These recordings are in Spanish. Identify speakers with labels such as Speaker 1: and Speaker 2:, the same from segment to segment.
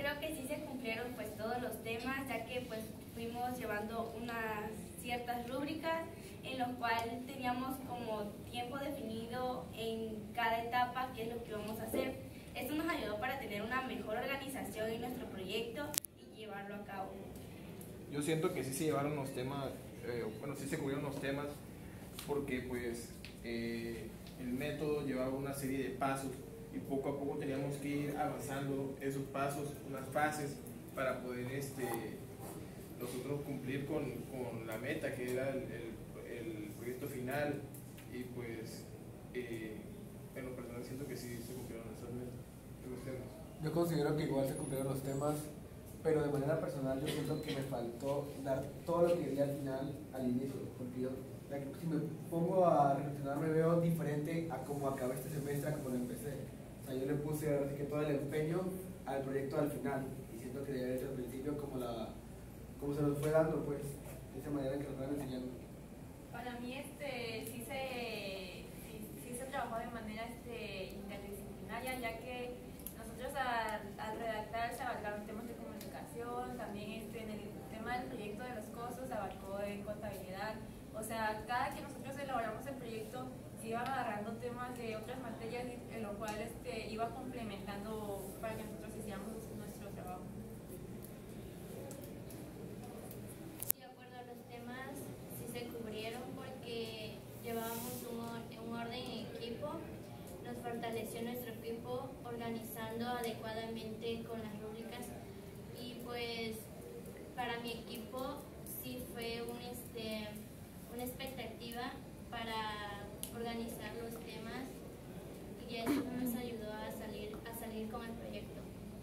Speaker 1: creo que sí se cumplieron pues todos los temas, ya que pues fuimos llevando unas ciertas rúbricas en los cuales teníamos como tiempo definido en cada etapa qué es lo que vamos a hacer. Esto nos ayudó para tener una mejor organización en nuestro proyecto y llevarlo a cabo.
Speaker 2: Yo siento que sí se llevaron los temas, bueno, sí se cubrieron los temas, porque pues el método llevaba una serie de pasos y poco a poco teníamos que ir avanzando esos pasos, unas fases, para poder nosotros cumplir con la meta que era el proyecto final. Y pues en lo personal siento que sí se cumplieron esas metas, los temas.
Speaker 3: Yo considero que igual se cumplieron los temas, pero de manera personal yo siento que me faltó dar todo lo que di al final, al inicio, porque yo, si me pongo a reflexionar, me veo diferente a cómo acabé este semestre, a cómo lo empecé. O sea, yo le puse ahora sí que todo el empeño al proyecto al final, y siento que debía haber hecho al principio como se nos fue dando, pues, de esa manera que nos van enseñando.
Speaker 4: Para mí sí se trabajó de manera interdisciplinaria, ya que nosotros al redactar se abarcaron temas de comunicación, también en el tema del proyecto de los costos se abarcó en contabilidad. O sea, cada que nosotros elaboramos el proyecto se iban agarrando temas de otras materias en lo cual iba complementando para que nosotros hiciéramos nuestro trabajo.
Speaker 1: Sí, de acuerdo a los temas, sí se cubrieron porque llevábamos un orden en equipo, nos fortaleció nuestro equipo organizando adecuadamente con las rúbricas y pues para mi equipo sí fue una expectativa para organizar los temas y eso nos ayudó a salir con el proyecto.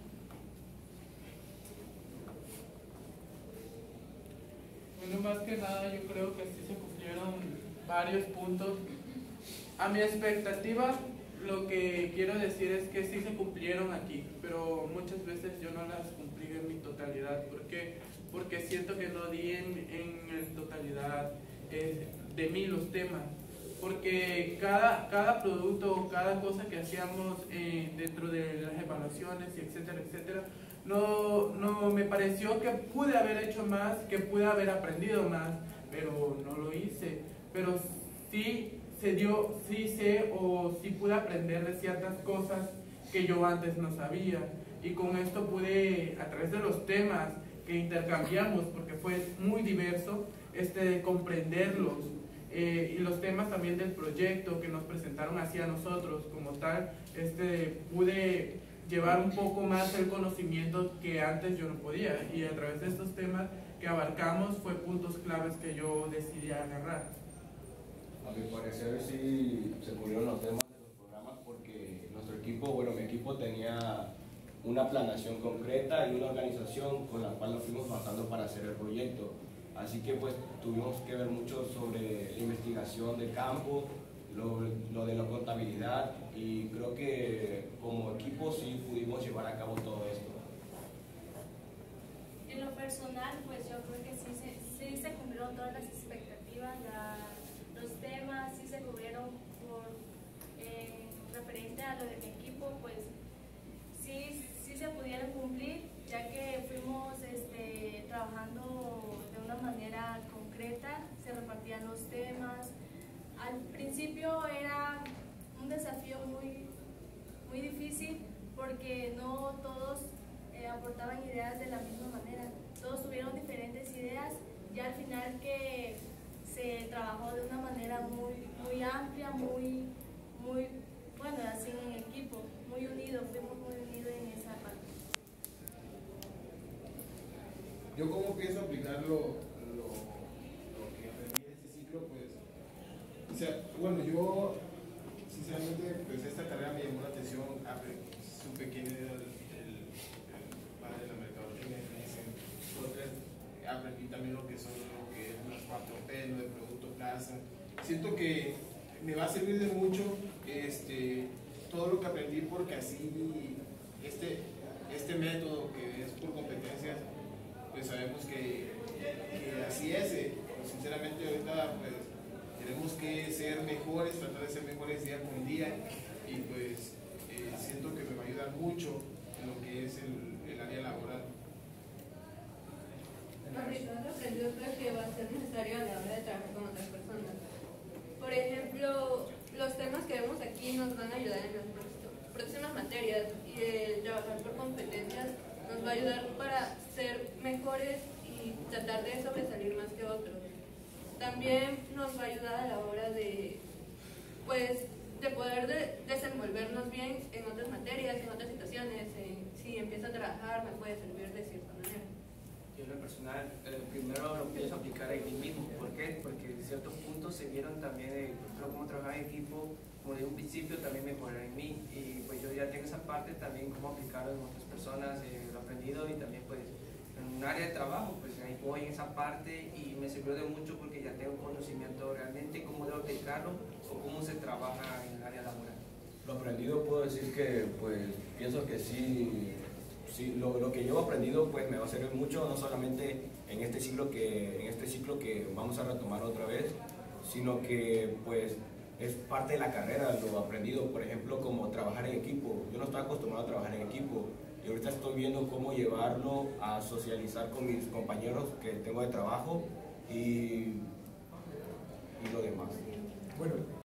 Speaker 5: Bueno, más que nada yo creo que sí se cumplieron varios puntos. A mi expectativa, lo que quiero decir es que sí se cumplieron aquí, pero muchas veces yo no las cumplí en mi totalidad. ¿Por qué? Porque siento que no di en totalidad de mí los temas. Porque cada producto, cada cosa que hacíamos dentro de las evaluaciones, y etcétera, etcétera, no me pareció que pude haber hecho más, que pude haber aprendido más, pero no lo hice. Pero sí sé o sí pude aprender de ciertas cosas que yo antes no sabía. Y con esto pude, a través de los temas que intercambiamos, porque fue muy diverso, comprenderlos. Y los temas también del proyecto que nos presentaron hacia nosotros como tal, pude llevar un poco más el conocimiento que antes yo no podía, y a través de estos temas que abarcamos fue puntos claves que yo decidí agarrar.
Speaker 6: A mi parecer sí se cubrieron los temas de los programas porque nuestro equipo, bueno, mi equipo tenía una planeación concreta y una organización con la cual nos fuimos basando para hacer el proyecto. Así que pues tuvimos que ver mucho sobre la investigación de campo, lo de la contabilidad, y creo que como equipo sí pudimos llevar a cabo todo esto.
Speaker 7: En lo personal, pues yo creo que sí se cumplieron todas las expectativas, los temas sí se cubrieron referente a lo de mi equipo, pues sí se pudieron cumplir, ya que fuimos trabajando de una manera concreta, se repartían los temas. Al principio era un desafío muy difícil porque no todos aportaban ideas de la misma manera, todos tuvieron diferentes ideas, y al final que se trabajó de una manera muy amplia, muy bueno, así en equipo, muy unidos, fuimos muy unidos en esa parte.
Speaker 2: Yo como pienso aplicar lo que aprendí en este ciclo, pues, o sea, bueno, yo sinceramente pues esta carrera me llamó la atención, supe quién era el padre de la mercadotecnia, aprendí también lo que son las 4P, lo de producto plaza. Siento que me va a servir de mucho todo lo que aprendí, porque así este método que es por competencias, pues sabemos que así es. Sinceramente ahorita pues tenemos que ser mejores, tratar de ser mejores día con día, y pues siento que me va a ayudar mucho en lo que es el el área laboral.
Speaker 8: Aplicar lo aprendido creo que va a ser necesario a la hora de trabajar con otras personas. Por ejemplo, los temas que vemos aquí nos van a ayudar en las próximas materias y el trabajar por competencias nos va a ayudar para ser mejores y tratar de sobresalir más que otros. También nos va a ayudar a la hora de, pues, de poder desenvolvernos bien en otras materias, en otras situaciones. Si empiezo a trabajar me puede servir de cierta manera.
Speaker 9: Yo en lo personal, primero lo pienso aplicar en mí mismo. ¿Por qué? Porque en ciertos puntos se vieron también, por cómo trabajar en equipo, como de un principio también mejorar en mí. Y pues yo ya tengo esa parte también, cómo aplicarlo en otras personas, lo aprendido y también pues en un área de trabajo, pues ahí voy en esa parte y me sirvió de mucho porque ya tengo conocimiento realmente cómo debo aplicarlo o cómo se trabaja en el área laboral.
Speaker 6: Lo aprendido puedo decir que pues pienso que sí, lo que yo he aprendido pues me va a servir mucho, no solamente en este ciclo que vamos a retomar otra vez, sino que pues es parte de la carrera lo aprendido, por ejemplo como trabajar en equipo. Yo no estoy acostumbrado a trabajar en equipo y ahorita estoy viendo cómo llevarlo a socializar con mis compañeros que tengo de trabajo y lo demás.
Speaker 3: Bueno,